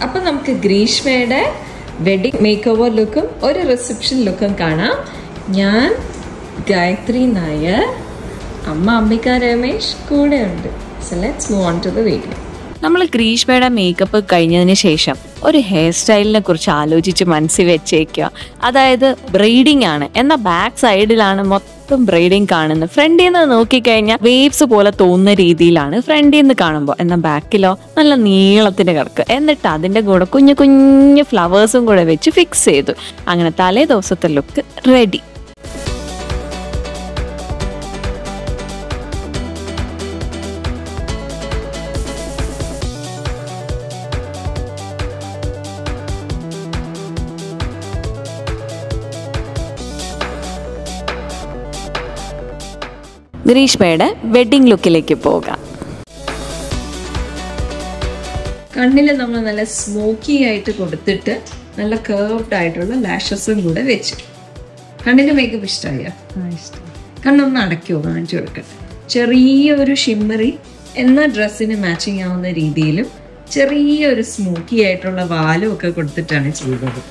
അപ്പോൾ നമുക്ക് ഗ്രീഷ്മയുടെ wedding make over ലുക്കും ഒരു റിസപ്ഷൻ ലുക്കും കാണാം. ഞാൻ ഗായത്രി നായർ, അമ്മ അംബിക രമേശ് കൂടെ ഉണ്ട്. So let's move on to the video. നമ്മൾ ഗ്രീഷ്മയുടെ മേക്കപ്പ് കഴിഞ്ഞതിന് ശേഷം ഒരു ഹെയർ സ്റ്റൈലിനെ കുറിച്ച് ആലോചിച്ച് മനസ്സിൽ വെച്ചേക്കുക. അതായത് ബ്രെയ്ഡിങ് ആണ്. എന്നാൽ ബാക്ക് സൈഡിലാണ് മൊത്തം ബ്രെയ്ഡിങ് കാണുന്നത്. ഫ്രണ്ടിൽ നിന്ന് നോക്കിക്കഴിഞ്ഞാൽ വേവ്സ് പോലെ തോന്നുന്ന രീതിയിലാണ് ഫ്രണ്ടിൽ നിന്ന് കാണുമ്പോൾ. എന്നാൽ ബാക്കിലോ നല്ല നീളത്തിന് കിടക്കുക. എന്നിട്ട് അതിൻ്റെ കൂടെ കുഞ്ഞു കുഞ്ഞു ഫ്ലവേഴ്സും കൂടെ വെച്ച് ഫിക്സ് ചെയ്തു. അങ്ങനെ തലേ ദിവസത്തെ ലുക്ക് റെഡി. ഗ്രീഷ്മയുടെ വെഡിങ് ലുക്കിലേക്ക് പോകാം. കണ്ണിൽ നമ്മൾ നല്ല സ്മോക്കി ആയിട്ട് കൊടുത്തിട്ട് നല്ല കർവ്ഡ് ആയിട്ടുള്ള ലാഷസും കൂടെ വെച്ച്. കണ്ണിന്റെ മേക്കപ്പ് ഇഷ്ടമായോ? കണ്ണൊന്ന് അടയ്ക്കോ, കാണിച്ചു കൊടുക്കട്ടെ. ചെറിയൊരു ഷിമ്മറി എന്ന ഡ്രസ്സിന് മാച്ചിങ് ആവുന്ന രീതിയിലും ചെറിയൊരു സ്മോക്കി ആയിട്ടുള്ള വാലും ഒക്കെ കൊടുത്തിട്ടാണ് ചെയ്തത്.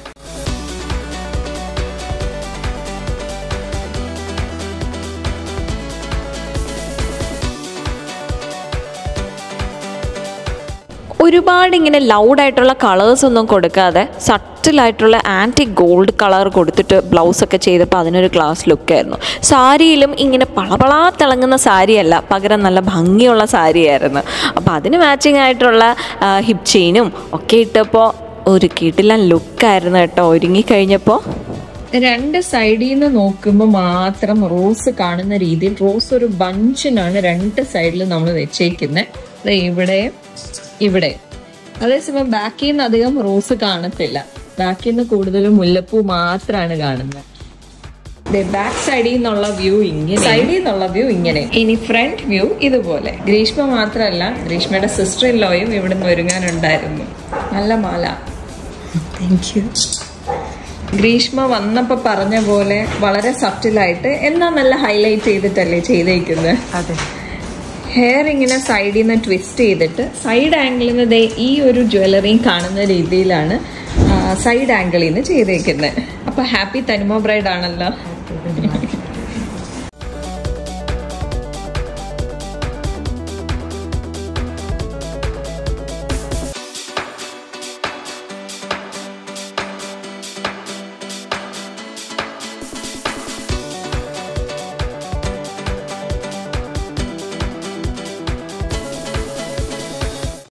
ഒരുപാട് ഇങ്ങനെ ലൗഡായിട്ടുള്ള കളേഴ്സ് ഒന്നും കൊടുക്കാതെ സട്ടിലായിട്ടുള്ള ആൻറ്റി ഗോൾഡ് കളർ കൊടുത്തിട്ട് ബ്ലൗസൊക്കെ ചെയ്തപ്പോൾ അതിനൊരു ക്ലാസ് ലുക്കായിരുന്നു. സാരിയിലും ഇങ്ങനെ പളപളാ തിളങ്ങുന്ന സാരിയല്ല, പകരം നല്ല ഭംഗിയുള്ള സാരിയായിരുന്നു. അപ്പോൾ അതിന് മാച്ചിങ് ആയിട്ടുള്ള ഹിപ്പ് ചെയിനും ഒക്കെ ഇട്ടപ്പോൾ ഒരു കിടിലൻ ലുക്കായിരുന്നു കേട്ടോ ഒരുങ്ങിക്കഴിഞ്ഞപ്പോൾ. രണ്ട് സൈഡിൽ നിന്ന് നോക്കുമ്പോൾ മാത്രം റോസ് കാണുന്ന രീതിയിൽ റോസ് ഒരു ബഞ്ചിനാണ് രണ്ട് സൈഡിൽ നമ്മൾ വെച്ചേക്കുന്നത്. ഇവിടെയും ഇവിടെ. അതേസമയം ബാക്കിൽ നിന്ന് അധികം റോസ് കാണത്തില്ല. ബാക്കിൽ നിന്ന് കൂടുതലും മുല്ലപ്പൂ മാത്രമാണ് കാണുന്നത്. ബാക്ക് സൈഡിൽ നിന്നുള്ള വ്യൂ ഇങ്ങനെ, സൈഡിൽ നിന്നുള്ള വ്യൂ ഇങ്ങനെ. ഇനി ഫ്രണ്ട് വ്യൂ ഇതുപോലെ. ഗ്രീഷ്മ മാത്രമല്ല, ഗ്രീഷ്മയുടെ സിസ്റ്റർ ഇൻ ലോയും ഇവിടുന്ന് ഒരുങ്ങാനുണ്ടായിരുന്നു. നല്ല മാല. Thank you. ഗ്രീഷ്മ വന്നപ്പോൾ പറഞ്ഞ പോലെ വളരെ സഫ്റ്റിലായിട്ട് എന്നാൽ നല്ല ഹൈലൈറ്റ് ചെയ്തിട്ടല്ലേ ചെയ്തേക്കുന്നത്. അതെ. ഹെയർ ഇങ്ങനെ സൈഡിൽ നിന്ന് ട്വിസ്റ്റ് ചെയ്തിട്ട് സൈഡ് ആംഗിളിൽ നിന്ന് ഈ ഒരു ജ്വല്ലറിയും കാണുന്ന രീതിയിലാണ് സൈഡ് ആംഗിളിൽ നിന്ന് ചെയ്തേക്കുന്നത്. അപ്പൊ ഹാപ്പി തനിമ ബ്രൈഡ് ആണല്ലോ.